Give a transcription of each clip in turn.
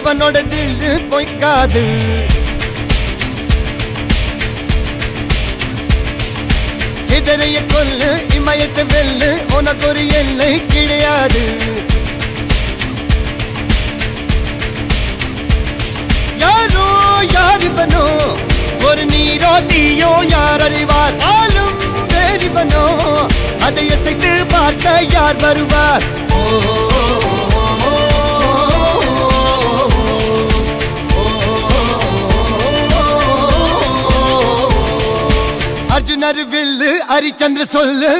இவனோட தில்லு பொய்க்காது. இதனைய கொல்லு இமயத்தை வெல்லு உனக்கு ஒரு எல்லை கிடையாது. யாரோ யார் இவனோ ஒரு நீரோ தீயோ யார் அறிவார். ஆளும் வேறிவனோ அதை அசைத்து பார்க்க யார் வருவார். அர்ஜுனர் வில்லு ஹரிச்சந்திர சொல்லு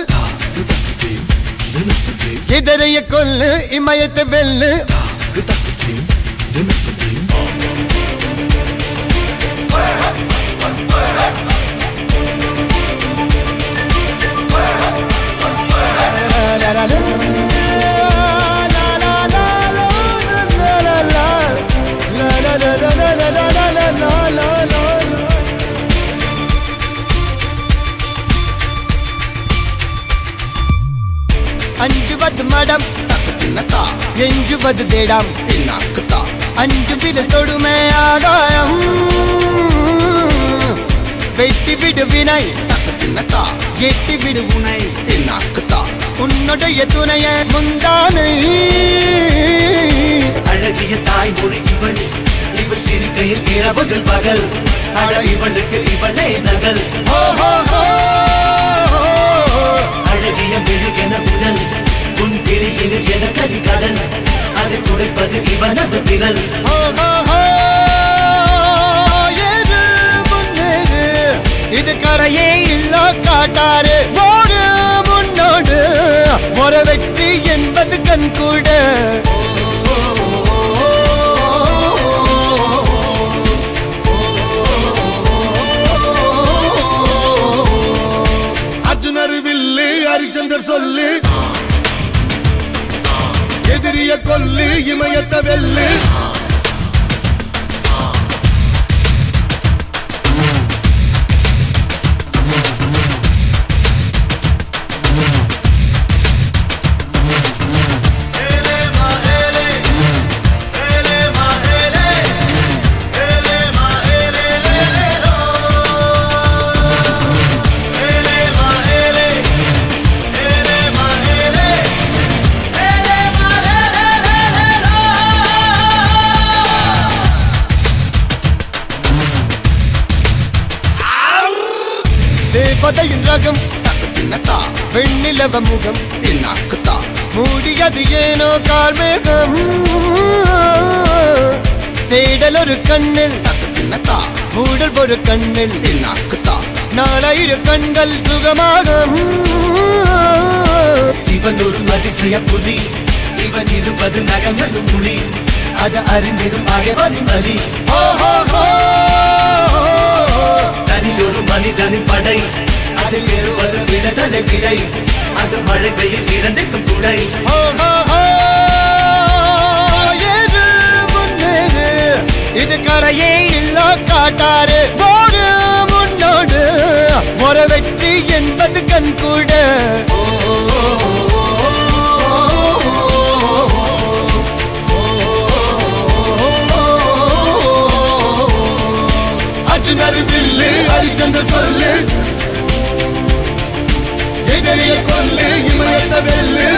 இதரைய கொல்லு இமயத்தை வெல்லு. அஞ்சுவது மடம் எஞ்சுவது தேடம். அஞ்சு வித தொடுமை ஆகாயம் வெட்டி விடு வினை எட்டி விடு உனை. உன்னுடைய துணைய முந்தானை அழகிய தாய்மொழி இவள். இவள் சிரிக்கையில் இரவுகள் பகல். அழ இவளுக்கு இவளே நகல். அழகிய மெழுகென உடல். உன் விழியில் என கரி கடல். அதை துடைப்பது இவனது விரல். இது கரையே இல்ல காட்டாரு ஓடு முன்னோடு ஒரு வெற்றி என்பது கண் கூட. அர்ஜுனர் வில்லு ஹரிச்சந்தர் சொல்லு எதிரிய கொல்லு இமயத்தை வெல்லு. தேவதையின் ரகம் வெண்ணிலவ முகம் மூடியது ஏனோ கார்மேகம். தேடல் ஒரு கண்ணில் மூடல் ஒரு கண்ணில் நாலாயிர கண்கள் சுகமாகும். இவன் ஒரு அதிசய புலி. இவன் இருப்பது நகங்களும் மொழி. அது அறிந்திடும் ஆகவனின் வலி. தனி ஒரு மனிதனின் படை. அதில் எழுவது விடுதலை விடை. அது மழை பெய்யும் இரண்டுக்கும் துணை. இது கரையே இல்ல காட்டாரு ஓடு முன்னோடு ஒரு வெற்றி என்பது கண் கூட. அர்ஜுனர் வில்லு ஹரிச்சந்திர சொல்லு எதிரிய கொல்லு இமயத்தை வெல்லு.